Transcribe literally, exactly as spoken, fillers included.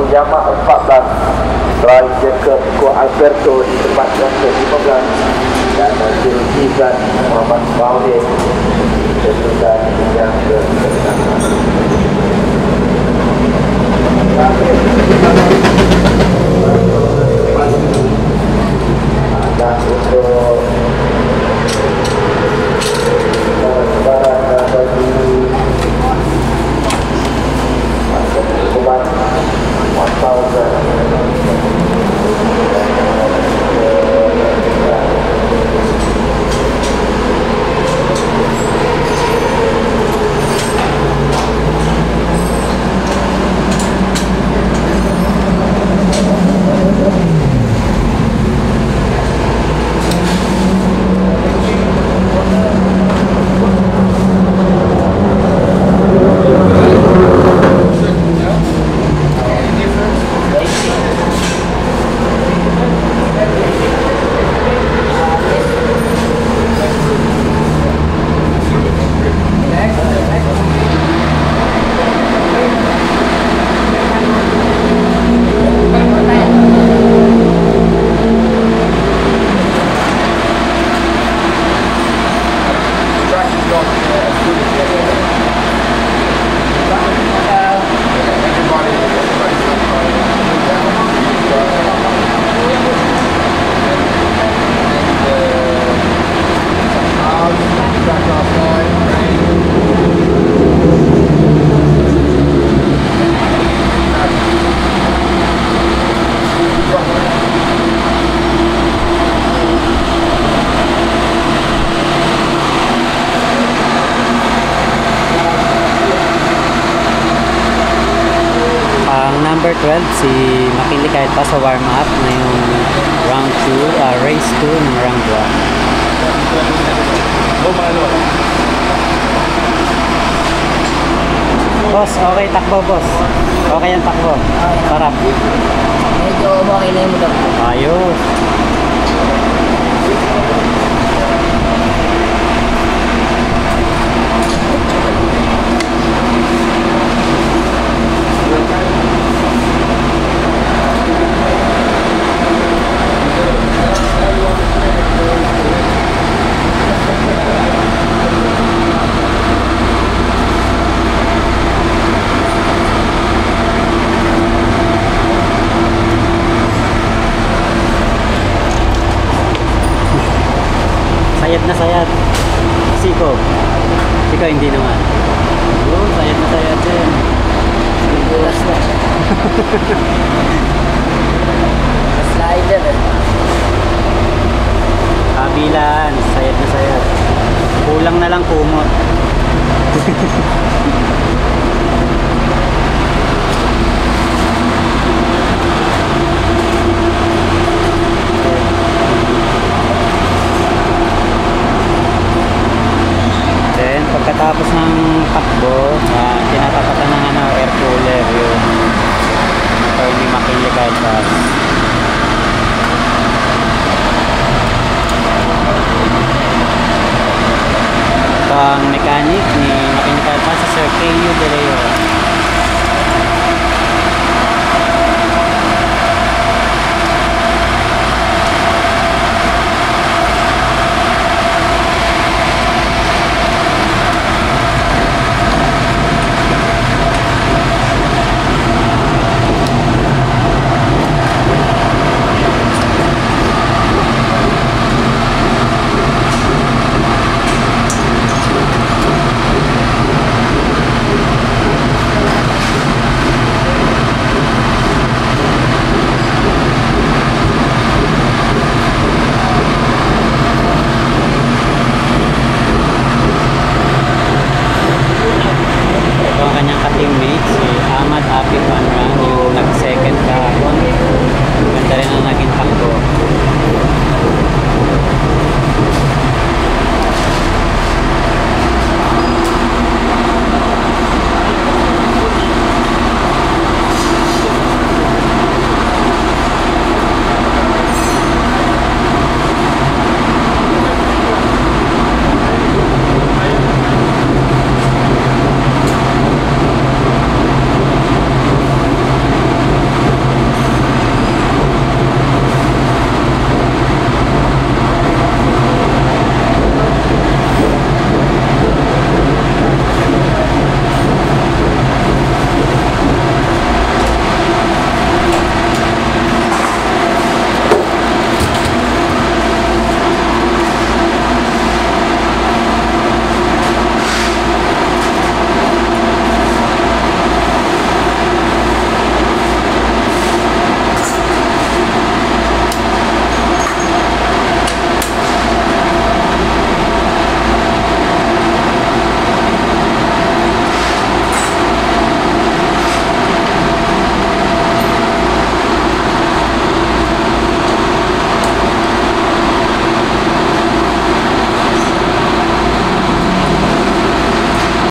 Yamaha empat belas Roy Jacob Ko Alberto di tempat yang ke lima belas dan Juru Tizan Muhammad Baudin dan yang ke enam belas. Dan untuk barang bagi hukuman wasal number twelve si Makili kahit pa sa warm up na yung round two, uh, race two ng round one. Boss, okay takbo boss. Okay ang takbo. Sarap. Medyo okay na yung mudag. Ayos. Sayad na sayad. Siko. Siko hindi naman. Oh, sayad na sayad din. Bulas na. Slider eh. Kabilan. Sayad na sayad. Kulang na lang kumot. Pagkatapos ng takbo, uh, tinatapatan ng ano, air cooler yung motor ni Makili kahit